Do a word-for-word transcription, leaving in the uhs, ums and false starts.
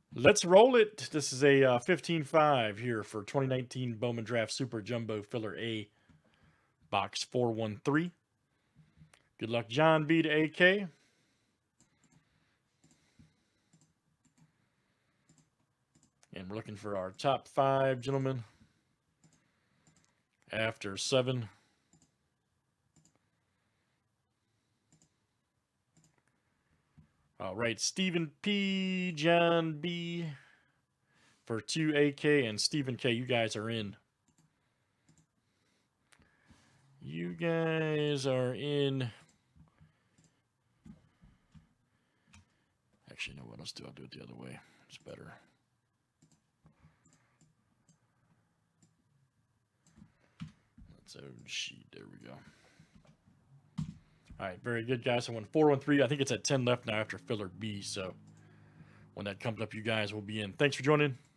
Let's roll it. This is a uh, fifteen five here for twenty nineteen Bowman Draft Super Jumbo Filler A, box four one three. Good luck, John B to A K. And we're looking for our top five, gentlemen. After seven. All right, Stephen P, John B for two A K, and Stephen K, you guys are in. You guys are in. Actually, you know what? Let's do. I'll do it the other way. It's better. That's a sheet. There we go. All right, very good, guys. I won four one three. I think it's at ten left now after filler B. So when that comes up, you guys will be in. Thanks for joining.